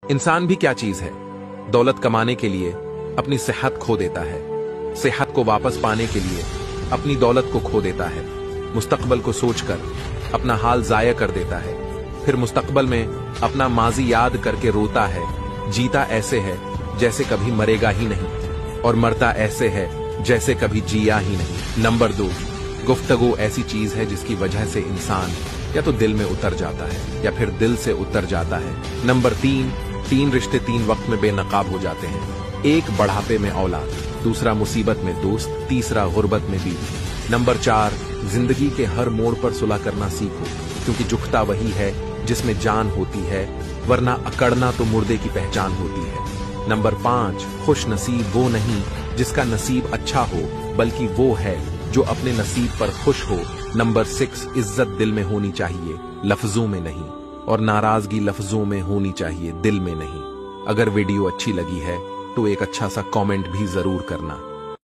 इंसान भी क्या चीज है? दौलत कमाने के लिए अपनी सेहत खो देता है, सेहत को वापस पाने के लिए अपनी दौलत को खो देता है, मुस्तकबल को सोचकर अपना हाल जाया कर देता है, फिर मुस्तकबल में अपना माजी याद करके रोता है। जीता ऐसे है जैसे कभी मरेगा ही नहीं, और मरता ऐसे है जैसे कभी जिया ही नहीं। नंबर 2, गुफ्तगू ऐसी चीज है जिसकी वजह से इंसान या तो दिल में उतर जाता है या फिर दिल से उतर जाता है। नंबर 3, 3 रिश्ते 3 वक्त में बेनकाब हो जाते हैं। एक बढ़ापे में औलाद, दूसरा मुसीबत में दोस्त, तीसरा गुर्बत में बीवी। नंबर 4, जिंदगी के हर मोड़ पर सुलह करना सीखो, क्योंकि झुकता वही है जिसमें जान होती है, वरना अकड़ना तो मुर्दे की पहचान होती है। नंबर 5, खुश नसीब वो नहीं जिसका नसीब अच्छा हो, बल्कि वो है जो अपने नसीब पर खुश हो। नंबर 6, इज्जत दिल में होनी चाहिए, लफ्जों में नहीं, और नाराजगी लफ्जों में होनी चाहिए, दिल में नहीं। अगर वीडियो अच्छी लगी है तो एक अच्छा सा कमेंट भी जरूर करना।